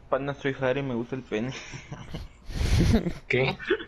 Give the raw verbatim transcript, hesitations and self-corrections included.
Panda, soy Harry, me gusta el pene. ¿Qué?